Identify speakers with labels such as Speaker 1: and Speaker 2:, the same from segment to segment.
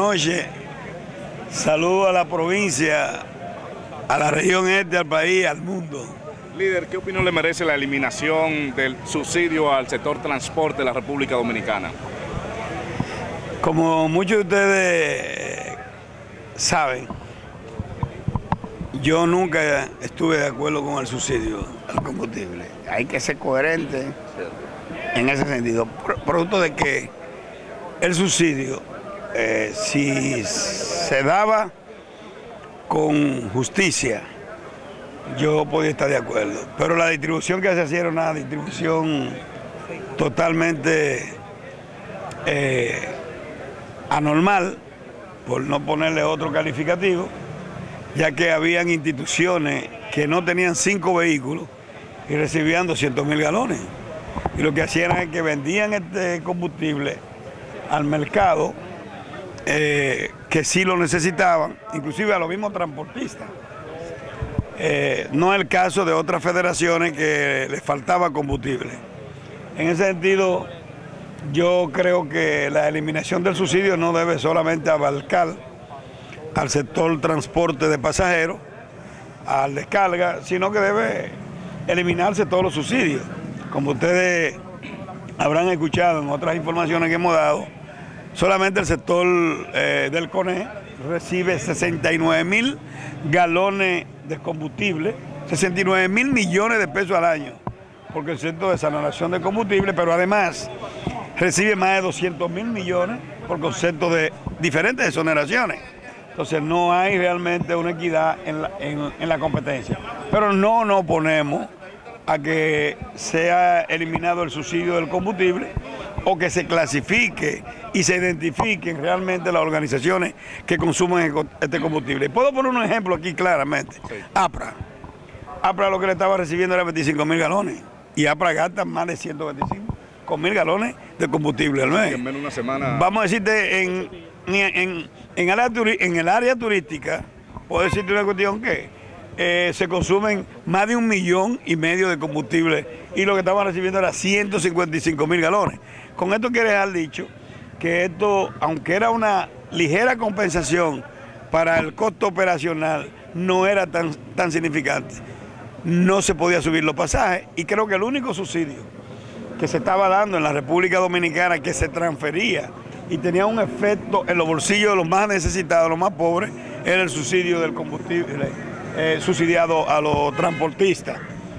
Speaker 1: noches. Saludo a la provincia, a la región este, al país, al mundo.
Speaker 2: Líder, ¿qué opinión le merece la eliminación del subsidio al sector transporte de la República Dominicana?
Speaker 1: Como muchos de ustedes saben, yo nunca estuve de acuerdo con el subsidio al combustible. Hay que ser coherente en ese sentido. Producto de que el subsidio, si se daba con justicia, yo podía estar de acuerdo. Pero la distribución que se hacía era una distribución totalmente anormal, por no ponerle otro calificativo, ya que habían instituciones que no tenían 5 vehículos y recibían 200.000 galones. Y lo que hacían es que vendían este combustible al mercado, que sí lo necesitaban, inclusive a los mismos transportistas. No es el caso de otras federaciones que les faltaba combustible. En ese sentido, yo creo que la eliminación del subsidio no debe solamente abarcar al sector transporte de pasajeros, al descarga, sino que debe eliminarse todos los subsidios. Como ustedes habrán escuchado en otras informaciones que hemos dado, solamente el sector del CONE recibe 69.000 galones de combustible, 69.000 millones de pesos al año por concepto de desoneración de combustible, pero además recibe más de 200.000 millones por concepto de diferentes exoneraciones. Entonces no hay realmente una equidad en la competencia. Pero no nos oponemos a que sea eliminado el subsidio del combustible o que se clasifique y se identifiquen realmente las organizaciones que consumen este combustible. Puedo poner un ejemplo aquí claramente. Sí. APRA lo que le estaba recibiendo era 25.000 galones y APRA gasta más de 125.000 galones de combustible al mes.
Speaker 2: En menos de una semana.
Speaker 1: Vamos a decirte, en el área turística, puedo decirte una cuestión que se consumen más de 1,5 millones de combustible y lo que estaban recibiendo era 155.000 galones. Con esto quiere dejar dicho que esto, aunque era una ligera compensación para el costo operacional, no era tan significante. No se podía subir los pasajes y creo que el único subsidio que se estaba dando en la República Dominicana, que se transfería y tenía un efecto en los bolsillos de los más necesitados, los más pobres, era el subsidio del combustible subsidiado a los transportistas.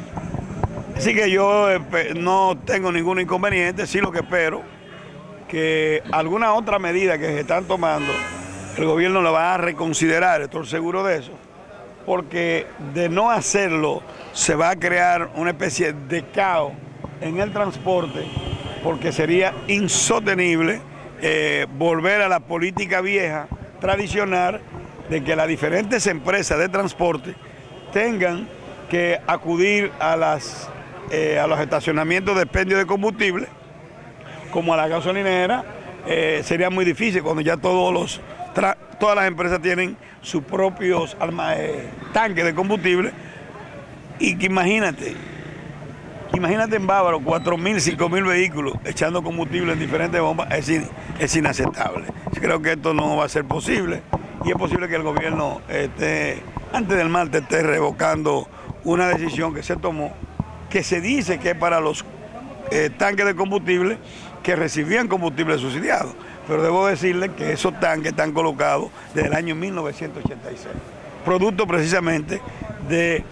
Speaker 1: Así que yo no tengo ningún inconveniente, sí lo que espero, que alguna otra medida que se están tomando, el gobierno la va a reconsiderar, estoy seguro de eso, porque de no hacerlo se va a crear una especie de caos en el transporte, porque sería insostenible volver a la política vieja, tradicional, de que las diferentes empresas de transporte tengan que acudir a los estacionamientos de expendio de combustible, como a la gasolinera. Sería muy difícil cuando ya todas las empresas tienen sus propios tanques de combustible. Y que imagínate en Bávaro 4.000, 5.000 vehículos echando combustible en diferentes bombas, es inaceptable. Creo que esto no va a ser posible y es posible que el gobierno antes del martes esté revocando una decisión que se tomó, que se dice que es para los tanques de combustible que recibían combustible subsidiado. Pero debo decirle que esos tanques están colocados desde el año 1986, producto precisamente de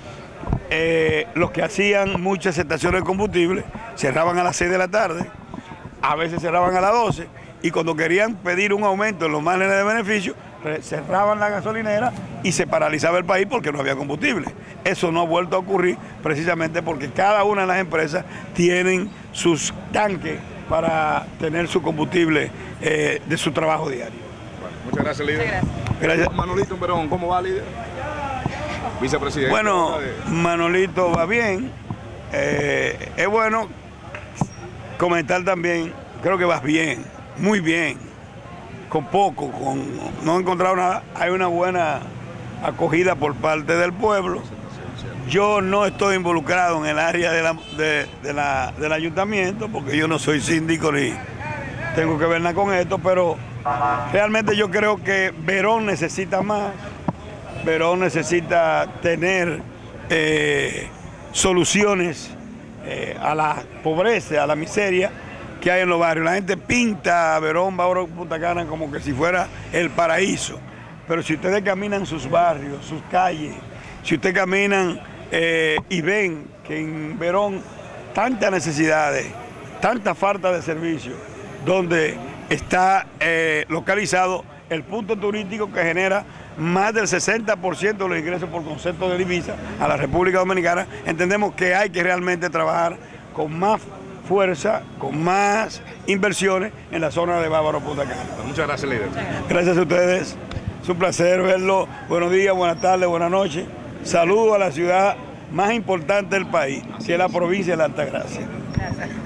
Speaker 1: los que hacían muchas estaciones de combustible, cerraban a las 6 de la tarde, a veces cerraban a las 12, y cuando querían pedir un aumento en los márgenes de beneficio, cerraban la gasolinera y se paralizaba el país porque no había combustible. Eso no ha vuelto a ocurrir precisamente porque cada una de las empresas tienen sus tanques para tener su combustible de su trabajo diario.
Speaker 2: Bueno, muchas gracias, líder.
Speaker 1: Muchas gracias.
Speaker 2: Manolito Perón, ¿cómo va, líder? Vicepresidente.
Speaker 1: Bueno, Manolito va bien. Es bueno comentar también, creo que vas bien, muy bien, con poco, no he encontrado nada, hay una buena acogida por parte del pueblo. Yo no estoy involucrado en el área del ayuntamiento, porque yo no soy síndico ni tengo que ver nada con esto, pero Realmente yo creo que Verón necesita más, Verón necesita tener soluciones a la pobreza, a la miseria que hay en los barrios. La gente pinta a Verón, Bávaro, Punta Cana como que si fuera el paraíso. Pero si ustedes caminan sus barrios, sus calles, si ustedes caminan y ven que en Verón tantas necesidades, tanta falta de servicios, donde está localizado el punto turístico que genera más del 60% de los ingresos por concepto de divisa a la República Dominicana, entendemos que hay que realmente trabajar con más fuerza, con más inversiones en la zona de Bávaro Punta Cana.
Speaker 2: Muchas gracias, líder.
Speaker 1: Gracias a ustedes. Es un placer verlo. Buenos días, buenas tardes, buenas noches. Saludo a la ciudad más importante del país, que es la provincia de la Altagracia. Gracias.